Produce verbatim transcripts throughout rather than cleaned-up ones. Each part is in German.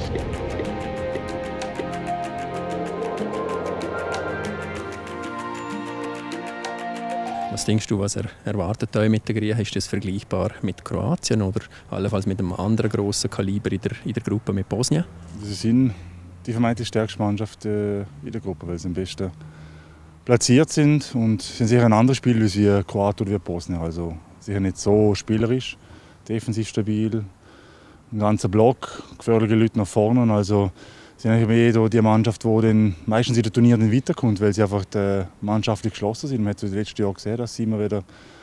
Was denkst du, was er erwartet euch mit den Griechen? Ist das vergleichbar mit Kroatien oder allenfalls mit einem anderen grossen Kaliber in der, in der Gruppe mit Bosnien? Sie sind die vermeintlich stärkste Mannschaft in der Gruppe, weil sie am besten platziert sind und sie haben sicher ein anderes Spiel als wie Kroatien oder wie Bosnien. Also sicher nicht so spielerisch, defensiv stabil, ein ganzer Block, gefährliche Leute nach vorne. Also sie sind eigentlich die Mannschaft, die dann meistens in den Turnieren weiterkommt, weil sie einfach mannschaftlich geschlossen sind. Man hat in den letzten Jahren gesehen, dass sie immer wieder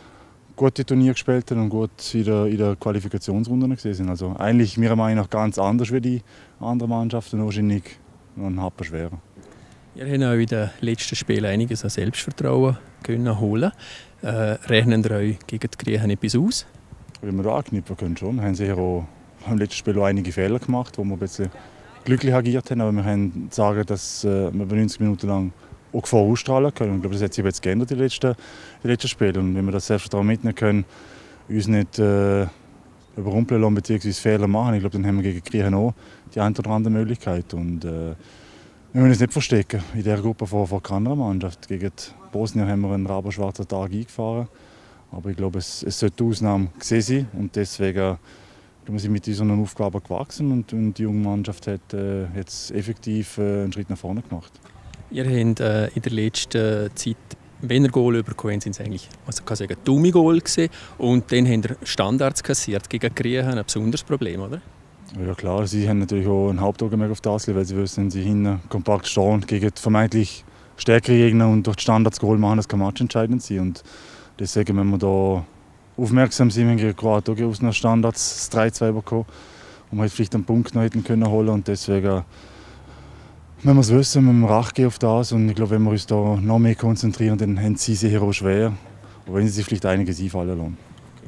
gute Turniere gespielt haben und gut in der, in der Qualifikationsrunde gesehen sind. Also eigentlich meiner Meinung nach ganz anders wie die anderen Mannschaften, und wahrscheinlich noch ein Happen schwerer. Ihr habt auch in den letzten Spielen einiges an Selbstvertrauen können holen. Äh, rechnen ihr euch gegen die Griechen etwas aus? Wenn wir da anknüpfen können, schon. Wir haben sicher auch im letzten Spiel auch einige Fehler gemacht, wo wir ein bisschen glücklich agiert haben. Aber wir haben sagen, dass äh, wir neunzig Minuten lang auch Gefahr ausstrahlen können. Ich glaube, das hat sich jetzt geändert in den letzten, den letzten Spielen. Und wenn wir das Selbstvertrauen mitnehmen können, uns nicht äh, überrumpeln lassen bzw. Fehler machen, ich glaube, dann haben wir gegen die Griechen auch die eine oder andere Möglichkeit. Und, äh, wir müssen uns nicht verstecken in dieser Gruppe vor, vor keiner Mannschaft. Gegen Bosnien haben wir einen rabenschwarzen Tag eingefahren. Aber ich glaube, es, es sollte die Ausnahme gesehen sein. Und deswegen wir sind mit dieser Aufgabe gewachsen und, und die junge Mannschaft hat äh, jetzt effektiv äh, einen Schritt nach vorne gemacht. Ihr habt äh, in der letzten Zeit weniger Goal bekommen, sind es eigentlich, also kann sagen, dumme Goal gesehen. Und dann habt ihr Standards kassiert gegen die Griechen, ein besonderes Problem, oder? Ja klar, sie haben natürlich auch ein Hauptaugenmerk auf das, weil sie wissen, wenn sie hinten kompakt stehen gegen die vermeintlich stärkere Gegner und durch die Standards Goal machen, das kann matchentscheidend sein. Und deswegen müssen wir da aufmerksam sein, wenn gegen Kroatien aus den Standards das drei zwei bekommen und wir vielleicht einen Punkt noch hätten können holen. Und deswegen müssen wir es wissen, müssen wir Rache geben auf das. Und ich glaube, wenn wir uns da noch mehr konzentrieren, dann haben sie sicher auch schwer, auch wenn sie sich vielleicht einiges einfallen lassen.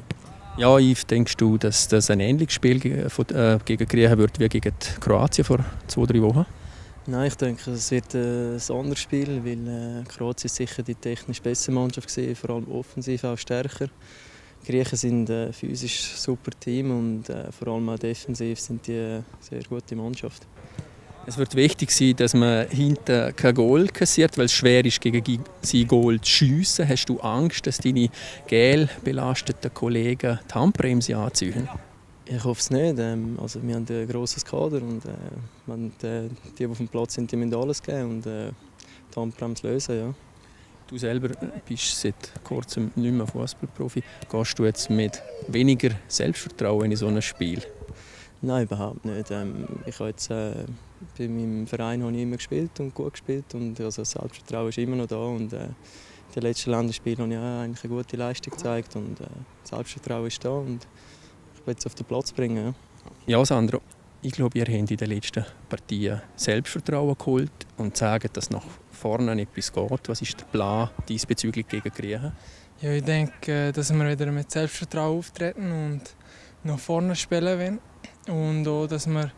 Ja, Yves, denkst du, dass das ein ähnliches Spiel gegen die Griechen wird wie gegen Kroatien vor zwei, drei Wochen? Nein, ich denke, es wird ein anderes Spiel, weil äh, Kroatien sicher die technisch bessere Mannschaft war, vor allem offensiv auch stärker. Die Griechen sind ein physisch super Team und äh, vor allem auch defensiv sind die eine sehr gute Mannschaft. Es wird wichtig sein, dass man hinten kein Goal kassiert, weil es schwer ist, gegen sein Goal zu schiessen. Hast du Angst, dass deine gel belasteten Kollegen die Handbremse anziehen? Ich hoffe es nicht. Also, wir haben ein grosses Kader und äh, wenn die, die auf dem Platz sind, die müssen alles geben und äh, die Handbremse lösen. Ja. Du selber bist seit kurzem nicht mehr Fußballprofi. Gehst du jetzt mit weniger Selbstvertrauen in so ein Spiel? Nein, überhaupt nicht. Ich habe jetzt, äh, bei meinem Verein habe ich immer gespielt und gut gespielt und also das Selbstvertrauen ist immer noch da und äh, die letzten Länderspiele habe ich auch eigentlich eine gute Leistung gezeigt und äh, das Selbstvertrauen ist da und ich will es auf den Platz bringen. Ja, ja Sandro, ich glaube, ihr habt in den letzten Partien Selbstvertrauen geholt und sagen, dass nach vorne etwas geht. Was ist der Plan diesbezüglich gegen die Griechen? Ja, ich denke, dass wir wieder mit Selbstvertrauen auftreten und nach vorne spielen wollen. Und auch, dass wir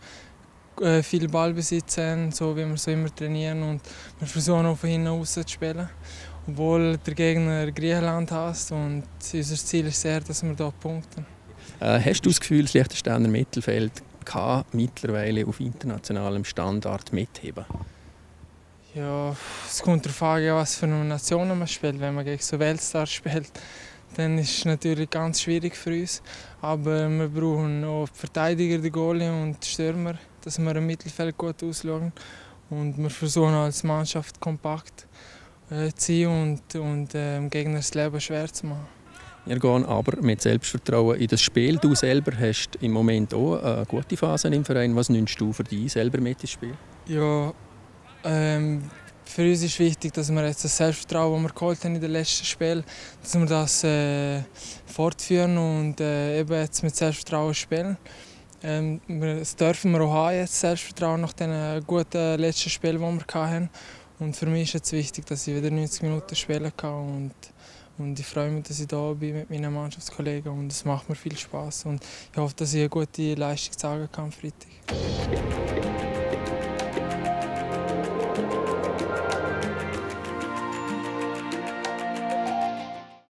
äh, viel Ballbesitz haben, so wie wir so immer trainieren. Und wir versuchen auch von hinten raus zu spielen, obwohl der Gegner Griechenland hasst. Und unser Ziel ist sehr, dass wir hier punkten. Äh, hast du das Gefühl, das Liechtensteiner Mittelfeld kann mittlerweile auf internationalem Standard mitheben? Ja, es kommt darauf an, was für eine Nation man spielt. Wenn man gegen so Weltstars spielt, dann ist es natürlich ganz schwierig für uns. Aber wir brauchen auch die Verteidiger, die Goalie und die Stürmer, dass wir im Mittelfeld gut ausschauen. Und wir versuchen als Mannschaft kompakt äh, zu sein und, und äh, dem Gegner das Leben schwer zu machen. Wir gehen aber mit Selbstvertrauen in das Spiel. Du selber hast im Moment auch eine gute Phase im Verein. Was nimmst du für dich selber mit ins Spiel? Ja, ähm, für uns ist wichtig, dass wir jetzt das Selbstvertrauen, das wir geholt haben in den letzten Spielen, dass wir das äh, fortführen und äh, eben jetzt mit Selbstvertrauen spielen. Ähm, das dürfen wir auch haben, jetzt Selbstvertrauen nach den guten letzten Spielen, die wir hatten. Und für mich ist jetzt wichtig, dass ich wieder neunzig Minuten spielen kann. Und, und ich freue mich, dass ich da bin mit meinen Mannschaftskollegen und es macht mir viel Spaß. Und ich hoffe, dass ich eine gute Leistung zeigen kann am Freitag.